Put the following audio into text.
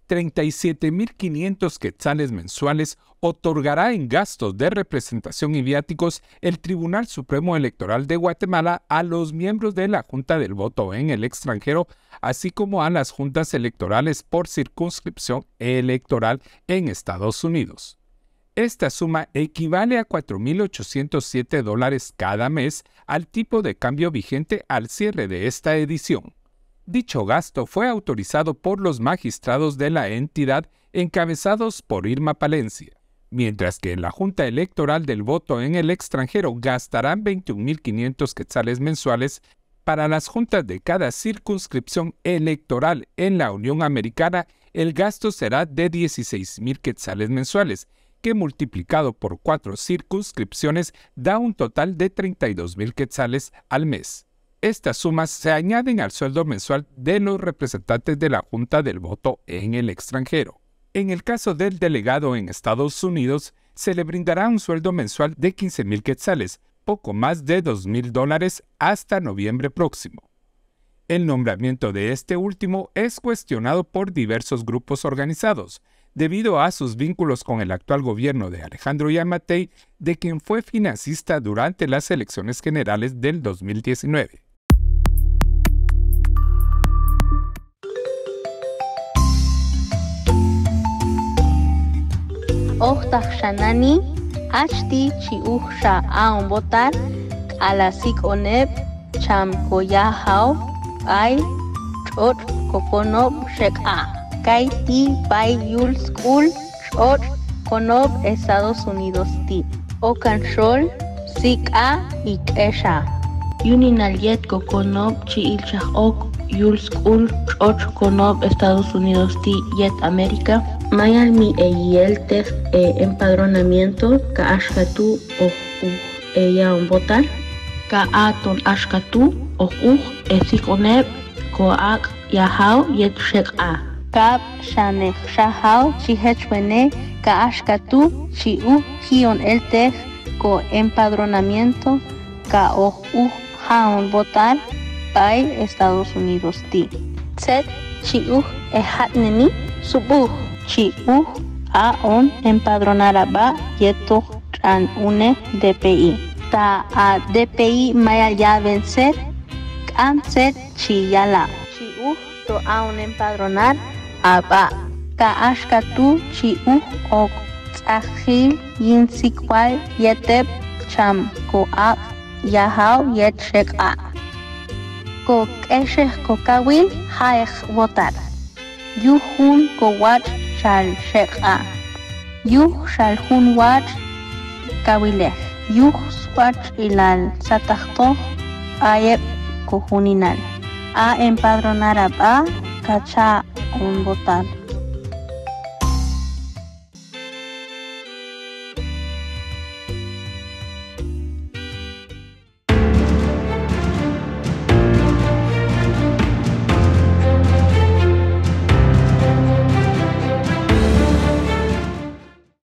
37.500 quetzales mensuales otorgará en gastos de representación y viáticos el Tribunal Supremo Electoral de Guatemala a los miembros de la Junta del Voto en el extranjero, así como a las juntas electorales por circunscripción electoral en Estados Unidos. Esta suma equivale a $4.807 cada mes al tipo de cambio vigente al cierre de esta edición. Dicho gasto fue autorizado por los magistrados de la entidad encabezados por Irma Palencia, mientras que en la Junta Electoral del Voto en el extranjero gastarán 21.500 quetzales mensuales. Para las juntas de cada circunscripción electoral en la Unión Americana, el gasto será de 16.000 quetzales mensuales, que multiplicado por 4 circunscripciones da un total de 32.000 quetzales al mes. Estas sumas se añaden al sueldo mensual de los representantes de la Junta del Voto en el extranjero. En el caso del delegado en Estados Unidos, se le brindará un sueldo mensual de 15.000 quetzales, poco más de $2.000 hasta noviembre próximo. El nombramiento de este último es cuestionado por diversos grupos organizados, debido a sus vínculos con el actual gobierno de Alejandro Yamatei, de quien fue financista durante las elecciones generales del 2019. Shanani, Ashti Chiuhsha Aombotar, Alasik Oneb, Cham Koyahao, Ay, Chot Kokonob Sheka, Kaiti Pai Yul School, Chot Konob Estados Unidos Ti, Okanshol, Sika Ikesha, Uninaliet Kokonob Chiilchah Ok, Yul School, Chot Konob Estados Unidos Ti, Yet América. Mayalmi eyeltej empadronamiento ka ashkatu yaon votar ka aton ashkatu esikoneb koak yahao yet sheka kab shaneh shahao chihechwene ka ashkatu chiu hion eltej ko empadronamiento ka jaon votar pai Estados Unidos ti set chiu ehatneni subuh Chiu aon empadronaraba yeto an une DPI. Ta a DPI maya ya vencer cancer chiyala. Chiu to aon empadronar aba. Ka ashkatu chiu ok tsahil yinsikwal yetep cham ko a yahao yet shek a. Ko kesheh ko kawil haech votar. Yuhun ko wat shal sheka. Yuh shal hun wat kawileh. Yuh swat ilal satahtoh ayep kohuninal. A empadronar a kacha un votar.